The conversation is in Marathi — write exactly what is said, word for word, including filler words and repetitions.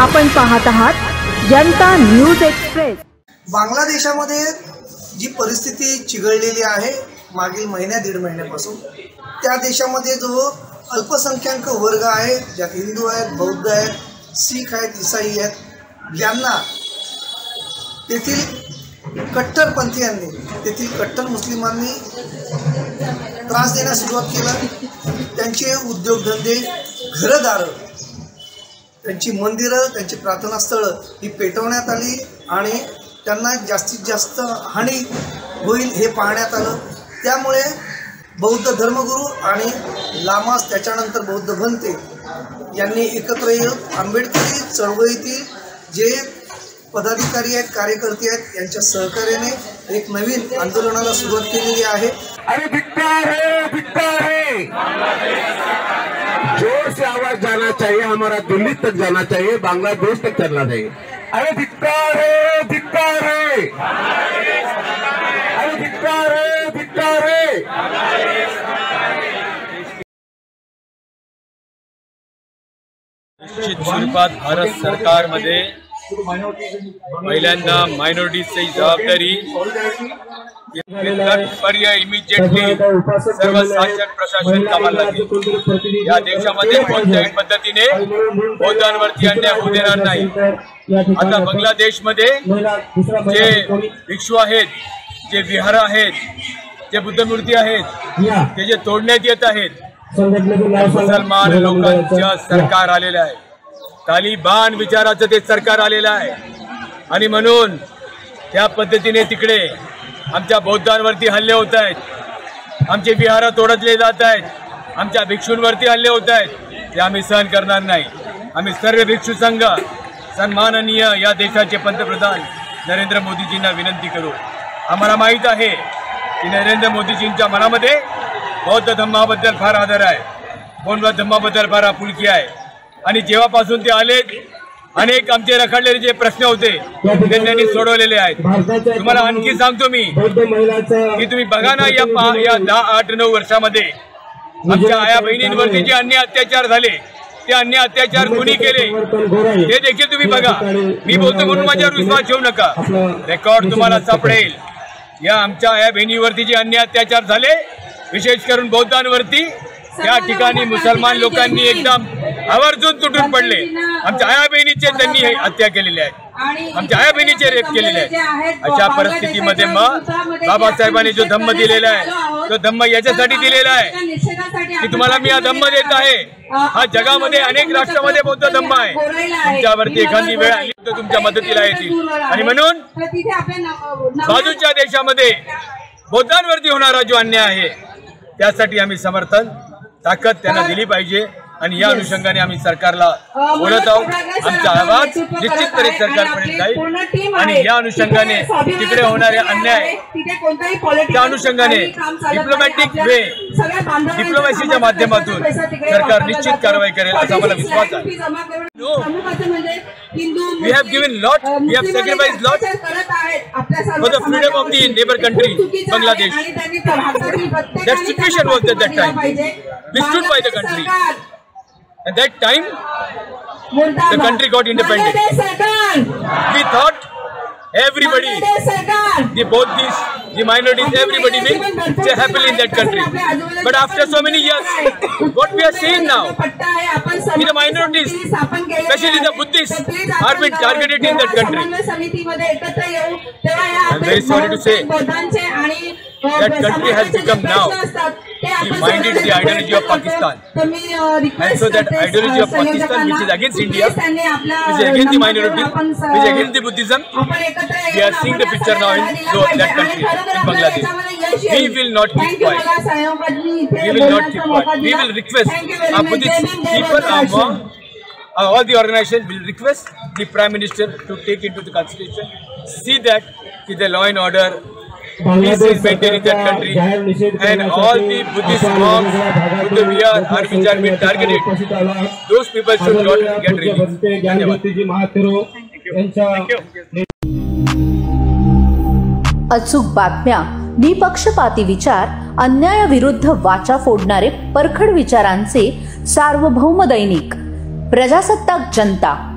आपण पाहत आहात जनता न्यूज एक्सप्रेस। बांगलादेशामध्ये जी परिस्थिती चिघळलेली आहे मागील महिन्या दीड महिन्यापासून, त्या देशामध्ये जो अल्पसंख्याक वर्ग आहे, ज्यात हिंदू आहेत, बौद्ध आहेत, शीख आहेत, ईसाई आहेत, यांना तेथील कट्टरपंथीयांनी, तेथील कट्टर मुस्लिमांनी त्रास देण्यास सुरुवात केला। त्यांचे उद्योगधंदे, घरदारं, त्यांची मंदिरं, त्यांची प्रार्थनास्थळं ही पेटवण्यात आली आणि त्यांना जास्तीत जास्त हानी होईल हे पाहण्यात आलं। त्यामुळे बौद्ध धर्मगुरू आणि लामास, त्याच्यानंतर बौद्ध भंते यांनी एकत्र येऊन आंबेडकरी चळवळीतील जे पदाधिकारी आहेत, कार्यकर्ते आहेत, यांच्या सहकार्याने एक नवीन आंदोलनाला सुरुवात केलेली आहे। अरे धिक्कार है, धिक्कार है, जोर से आवाज जाना चाहिए, हमारा दिल्ली तक जाना चाहिए, बांग्लादेश तक चलना चाहिए। अरे धिक्कार है, धिक्कार है, अरे धिक्कार है, धिक्कार है। निश्चित स्वरूपात भारत सरकारमध्ये पहिल्यांदा मायनॉरिटीजची जबाबदारी पर्याय इमिजिएटली सर्व शासन प्रशासन कामाला लागेल। या देशामध्ये कोणत्याही पद्धतीने बौद्धांवरती अन्याय होऊ देणार नाही। आता बांगलादेशमध्ये जे भिक्षू आहेत, जे विहार आहेत, जे बुद्धमूर्ती आहेत, ते जे तोडण्यात येत आहेत, मुसलमान लोकांचं सरकार आलेलं आहे, तालिबान विचाराचं ते सरकार आलेलं आहे आणि म्हणून त्या पद्धतीने तिकडे आमच्या बौद्धांवरती हल्ले होत आहेत, आमचे विहार तोडले जात आहेत, आमच्या भिक्षूंवरती हल्ले होत आहेत, ते आम्ही सहन करणार नाही। आम्ही सर्व भिक्षू संघ सन्माननीय या देशाचे पंतप्रधान नरेंद्र मोदीजींना विनंती करू। आम्हाला माहीत आहे की नरेंद्र मोदीजींच्या मनामध्ये बौद्ध धम्माबद्दल फार आदर आहे, बौद्ध धम्माबद्दल फार आपुलकी आहे आणि जेव्हापासून ते आले अनेक आमचे रखडलेले जे प्रश्न होते ते त्यांनी सोडवलेले आहेत। तुम्हाला आणखी सांगतो मी की तुम्ही बघा ना, या या दहा आठ नऊ वर्षामध्ये आमच्या आया बहिणींवरती जे अन्याय अत्याचार झाले, ते अन्याय अत्याचार कुणी केले ते देखील तुम्ही बघा। मी बोलतो म्हणून माझ्यावर विश्वास ठेवू नका, रेकॉर्ड तुम्हाला सापडेल। या आमच्या आया बहिणीवरती जे अन्याय अत्याचार झाले, विशेष करून बौद्धांवरती, त्या ठिकाणी मुसलमान लोकांनी एकदम आवर्जून तुटून पडले। आमच्या आया बहिणीचे त्यांनी हत्या केलेली आहे, आमच्या आया बहिणीचे रेप केलेले आहेत। अशा परिस्थितीमध्ये मग बाबासाहेबांनी जो धम्म दिलेला आहे, तो धम्म याच्यासाठी दिलेला आहे की तुम्हाला मी हा धम्म देत आहे। हा जगामध्ये अनेक राष्ट्रामध्ये बौद्ध धम्म आहे, तुमच्यावरती एखादी वेळ आली तर तुमच्या मदतीला येतील आणि म्हणून बाजूच्या देशामध्ये बौद्धांवरती होणारा जो अन्याय आहे त्यासाठी आम्ही समर्थन ताकद त्यांना दिली पाहिजे आणि या अनुषंगाने आम्ही सरकारला बोलत आहोत। आमचा आवाज निश्चितपणे सरकारपर्यंत जाईल आणि या अनुषंगाने तिकडे होणारे अन्याय त्या अनुषंगाने डिप्लोमॅटिक वे, डिप्लोमॅसीच्या माध्यमातून सरकार निश्चित कारवाई करेल असा मला विश्वास आहे। We have given lot, we have sacrificed lot for the freedom of the neighbor country, Bangladesh. That situation was at that time. We stood by the country. At that time, the country got independent. We thought everybody, the both these, the minorities, everybody will stay happily in that country. But after so many years, what we are seeing now, the minorities, especially the Buddhists, are being targeted in that country. I am very sorry to say that country has become now minded the ideology of Pakistan, and so that ideology of Pakistan, which is against India, which is against the minority, which is against the Buddhism, we are seeing the picture now in that country, in Bangladesh. We will not keep quiet. We will not keep quiet. We will request our Buddhist people, our, all the organization will request the Prime Minister to take into the consideration, see that the law and order peace is maintained in that country, and all the Buddhist monks, Buddha vihar, are which are being targeted, those people should not get released. अचूक बातम्या, निपक्षपाती विचार, अन्यायाविरुद्ध वाचा फोडणारे परखड विचारांचे सार्वभौम दैनिक प्रजासत्ताक जनता।